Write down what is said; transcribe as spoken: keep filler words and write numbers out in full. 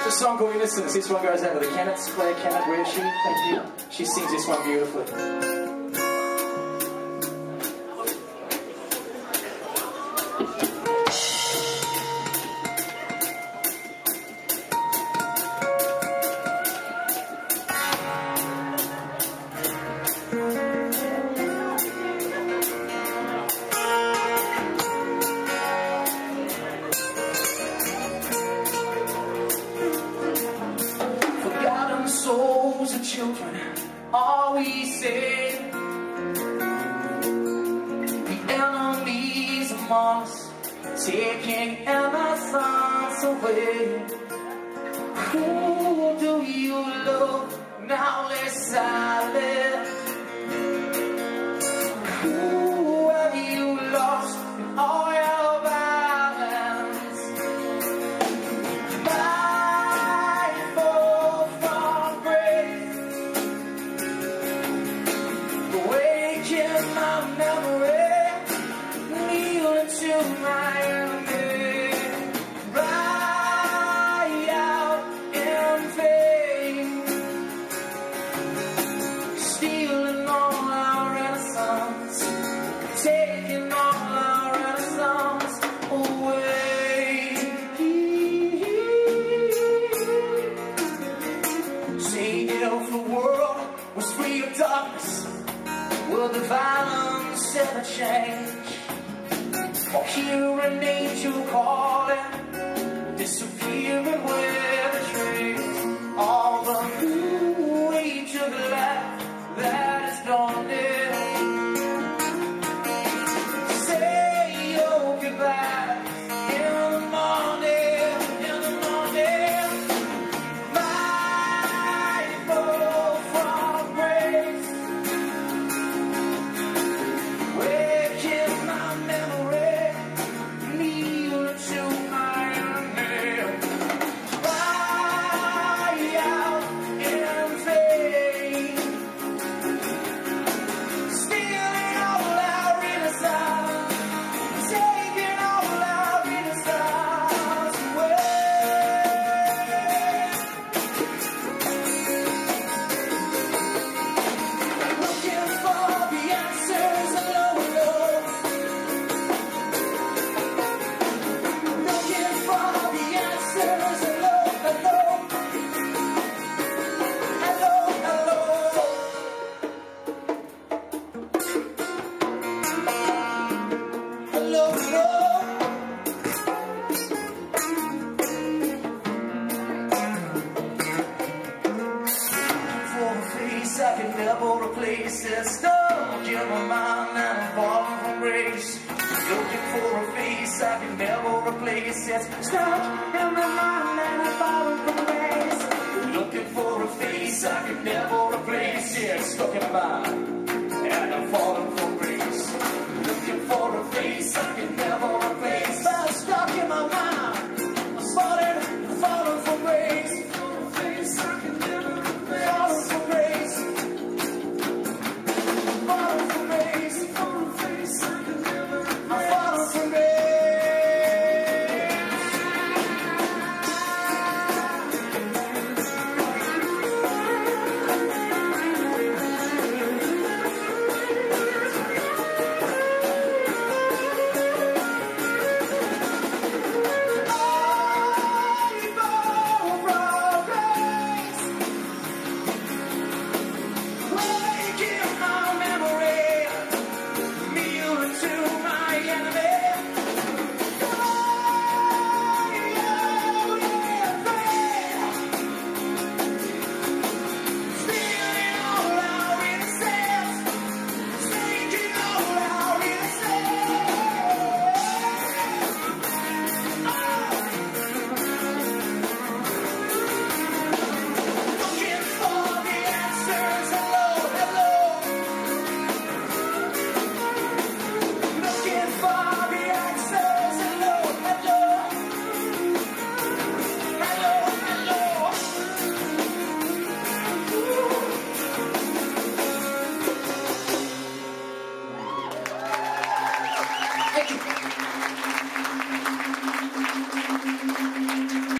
It's a song called Innocence. This one goes out to the Kennets. Claire Kennett, where is she? Thank you. She sings this one beautifully. Souls of children, all we say. The enemies among us, taking innocence away. Who do you love now? Let's silent. Who have you lost in all your violence? Taking all our innocence away. Say if the world was free of darkness, will the violence ever change? Or hear an angel calling, disappearing with a trace? All the new age of life that is dawning. I can never replace it. Stuck in my mind and I'm falling from grace. Looking for a face I can never replace it. Stuck in my mind and I'm falling from grace. Looking for a face I can never replace it. Stuck in my mind and I'm falling from grace. Looking for a face I can never